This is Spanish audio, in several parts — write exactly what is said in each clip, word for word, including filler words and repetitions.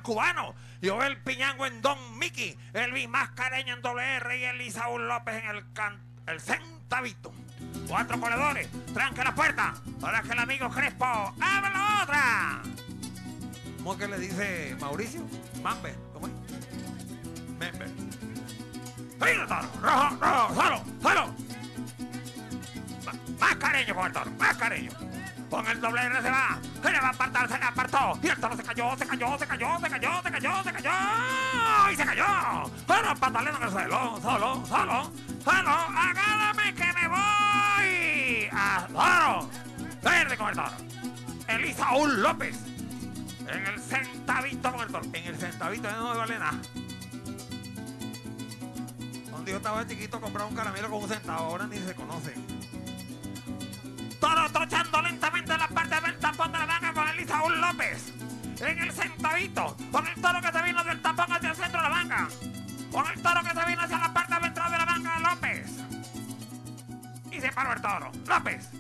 cubano, Joel Piñango en Don Mickey, Elvis Mascareño en doble R y Elisaúl López en el, can, el centavito. Cuatro corredores, tranque la puerta, para que el amigo Crespo abra la otra. ¿Cómo es que le dice Mauricio? Mambe, ¿cómo es? Member. ¡Ay, toro! ¡Rojo, rojo! ¡Solo, solo! Mascareño con el toro, Mascareño. Con el doble R se va, se le va a apartar, se le apartó. Y el toro se cayó, se cayó, se cayó, se cayó, se cayó, se cayó. ¡Y se cayó! Bueno, pataleando en el suelo, solo, solo, solo. ¡Agárrame que me voy! ¡A toro! Verde con el toro. Elisaúl López. En el centavito con el toro. En el centavito no me vale nada. Donde yo estaba chiquito compraba un caramelo con un centavo, ahora ni se conoce. Toro trochando lentamente en la parte del tapón de la manga con Elisaúl López. En el centavito, con el toro que se vino del tapón hacia el centro de la manga. Con el toro que se vino hacia la parte ventral de la manga, López. Y se paró el toro, López.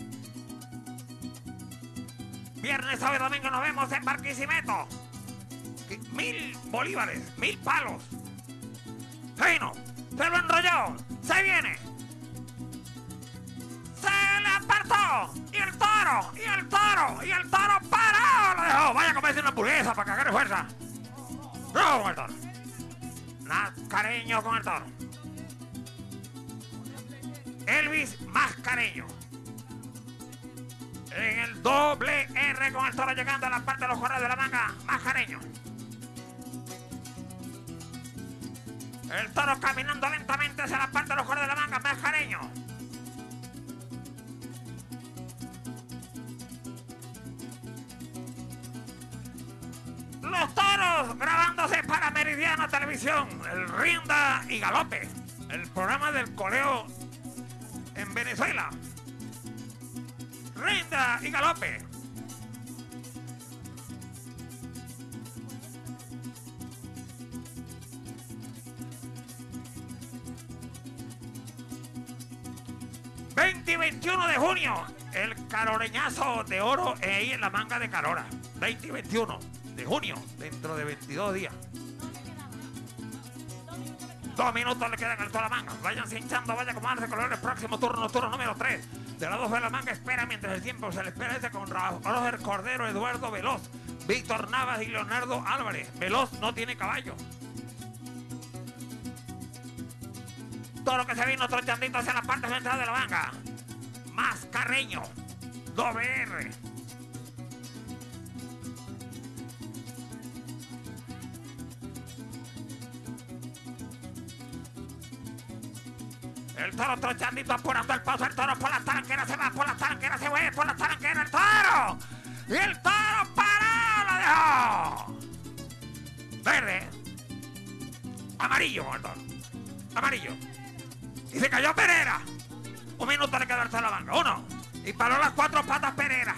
Viernes, sábado y domingo nos vemos en Barquisimeto. Mil bolívares, mil palos. Fino, se lo enrolló, se viene. Se le apartó. Y el toro, y el toro, y el toro paró. Lo dejó. Vaya a comerse una hamburguesa para cagar de fuerza. Rojo con el toro. Mascareño con el toro. Elvis Mascareño. En el doble R con el toro llegando a la parte de los corredores de la manga. Mascareño. El toro caminando lentamente hacia la parte de los corredores de la manga. Mascareño. Los toros grabándose para Meridiana Televisión. El Rinda y Galope. El programa del coleo en Venezuela. Rinda y Galope. veinte y veintiuno de junio. El caroreñazo de oro ahí en la manga de Carora. veinte y veintiuno de junio, dentro de veintidós días. Dos minutos le quedan al toda la manga. Vayan hinchando, vaya a acomodarse con el próximo turno, turno número tres. De la dos de la manga espera mientras el tiempo se le espera ese con Roger Cordero, Eduardo Veloz, Víctor Navas y Leonardo Álvarez. Veloz no tiene caballo. Toro que se vino trochandito hacia la parte central de la manga. Mascareño, doble R. El toro trochandito apurando el paso, el toro por la taranquera se va, por la taranquera se va, por la taranquera el toro. Y el toro paró, lo dejó. Verde. Amarillo, el toro. Amarillo. Y se cayó Pereira. Un minuto le quedó al la manga. Uno. Y paró las cuatro patas Pereira.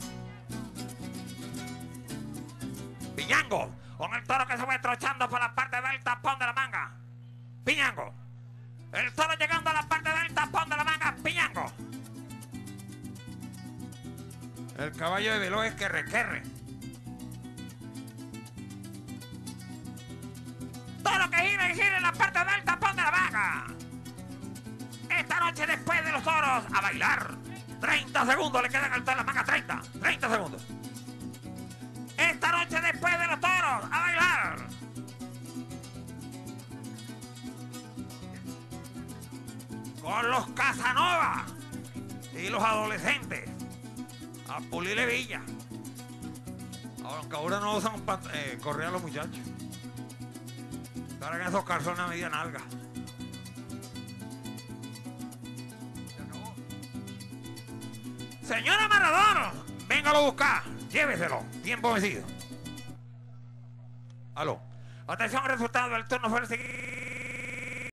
Piñango. Con el toro que se fue trochando por la parte del tapón de la manga. Piñango. El toro llegando a la parte del tapón de la manga. Piñango. El caballo de Veloz es que requerre. Toro que gira y gira en la parte del tapón de la manga. Esta noche después de los toros a bailar. treinta segundos le quedan al toro de la manga. treinta. treinta segundos. Esta noche después de los toros a bailar. Con los Casanova y los adolescentes a pulirle villa. Aunque ahora no usan eh, correa a los muchachos. Ahora esos calzones a media nalga. Señora Maradona, véngalo a buscar, lléveselo, tiempo vencido. Aló. Atención, resultado del turno fue el siguiente.